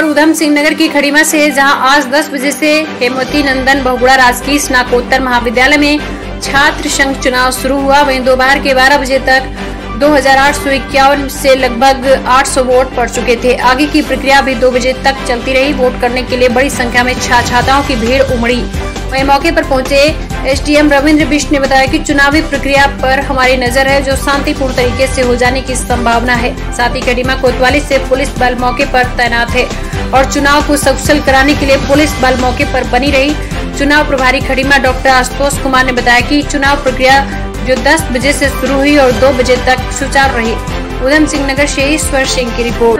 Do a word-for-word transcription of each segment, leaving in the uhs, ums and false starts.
उधम सिंह नगर की खड़ीमा से, जहां आज दस बजे से हेमवती नंदन बहुगुणा राजकीय स्नातकोत्तर महाविद्यालय में छात्र संघ चुनाव शुरू हुआ। वहीं दोपहर के बारह बजे तक दो हजार आठ सौ इक्यावन से लगभग आठ सौ वोट पड़ चुके थे। आगे की प्रक्रिया भी दो बजे तक चलती रही। वोट करने के लिए बड़ी संख्या में छात्राओं की भीड़ उमड़ी। वहीं मौके पर पहुंचे एसडीएम रविंद्र बिष्ट ने बताया कि चुनावी प्रक्रिया पर हमारी नजर है, जो शांतिपूर्ण तरीके से हो जाने की संभावना है। साथ ही खड़ीमा कोतवाली से पुलिस बल मौके पर तैनात है और चुनाव को सकुशल कराने के लिए पुलिस बल मौके पर बनी रही। चुनाव प्रभारी खड़ीमा डॉक्टर आशुतोष कुमार ने बताया कि चुनाव प्रक्रिया जो दस बजे से शुरू हुई और दो बजे तक सुचारू रही। उधम सिंह नगर से ईश्वर सिंह की रिपोर्ट।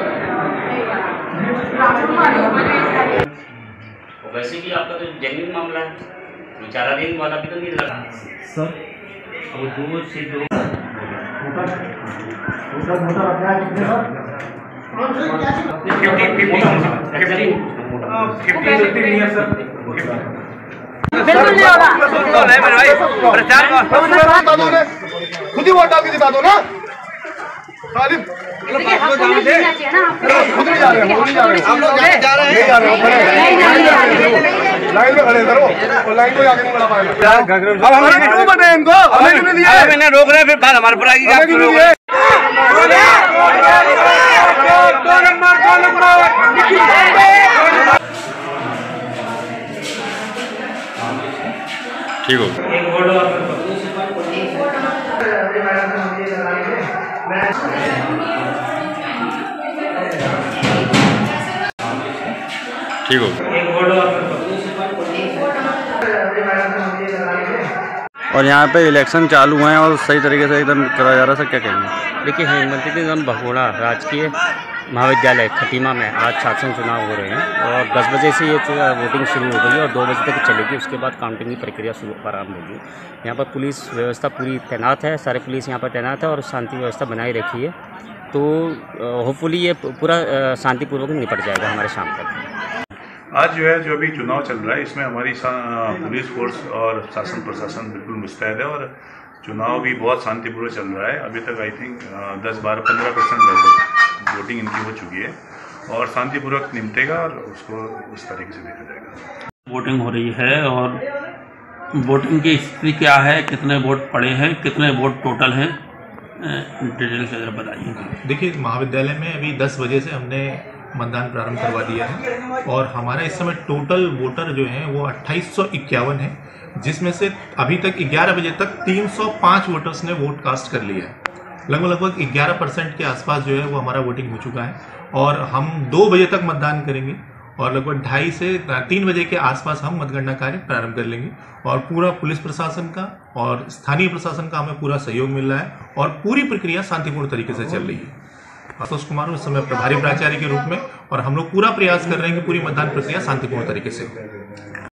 वैसे भी आपका तो जेन्युइन मामला है, विचाराधीन वाला भी तो नहीं लगा सर। वो दो से दो बिल्कुल नहीं होगा। खुद ही वोट डाल के जिता दो ना। खुद नहीं जा रहे हैं, खुद नहीं जा रहे हैं। हम लोग जा रहे हैं, जा रहे हैं। लाइन में खड़े करो और लाइन को आगे नहीं बढ़ा पाएगा। अब हमें क्यों बताए इनको? हमें क्यों नहीं दिया? मैंने रोक रहे, फिर बात हमारे पर आएगी। ठीक हो ठीक हो और यहाँ पे इलेक्शन चालू हैं और सही तरीके से एकदम करा जा रहा है। सर क्या कहेंगे? देखिए, हेमवती नंदन बहुगुणा राजकीय महाविद्यालय खटीमा में आज छात्र चुनाव हो रहे हैं और दस बजे से ये वोटिंग शुरू हो गई और दो बजे तक चलेगी। उसके बाद काउंटिंग की प्रक्रिया शुरू प्रारंभ होगी। यहाँ पर पुलिस व्यवस्था पूरी तैनात है, सारे पुलिस यहाँ पर तैनात है और शांति व्यवस्था बनाई रखी है। तो होपफुली ये पूरा शांतिपूर्वक निपट जाएगा हमारे शाम तक। आज जो है जो अभी चुनाव चल रहा है, इसमें हमारी पुलिस फोर्स और शासन प्रशासन बिल्कुल मुस्तैद है और चुनाव भी बहुत शांतिपूर्वक चल रहा है। अभी तक आई थिंक दस बारह पंद्रह परसेंट लगभग वोटिंग इनकी हो चुकी है और शांतिपूर्वक निपटेगा और उसको उस तरीके से देखा जाएगा। वोटिंग हो रही है और वोटिंग की स्थिति क्या है, कितने वोट पड़े हैं, कितने वोट टोटल हैं, डिटेल से जरा बताइए। देखिए, महाविद्यालय में अभी दस बजे से हमने मतदान प्रारंभ करवा दिया है और हमारा इस समय टोटल वोटर जो हैं वो अट्ठाईस सौ इक्यावन है, जिसमें से अभी तक ग्यारह बजे तक तीन सौ पाँच वोटर्स ने वोट कास्ट कर लिया है। लगभग लगभग ग्यारह परसेंट के आसपास जो है वो हमारा वोटिंग हो चुका है और हम दो बजे तक मतदान करेंगे और लगभग ढाई से तीन बजे के आसपास हम मतगणना कार्य प्रारंभ कर लेंगे और पूरा पुलिस प्रशासन का और स्थानीय प्रशासन का हमें पूरा सहयोग मिल रहा है और पूरी प्रक्रिया शांतिपूर्ण तरीके से चल रही है। आशुतोष कुमार इस समय प्रभारी प्राचार्य के रूप में और हम लोग पूरा प्रयास कर रहे हैं कि पूरी मतदान प्रक्रिया शांतिपूर्ण तरीके से हो।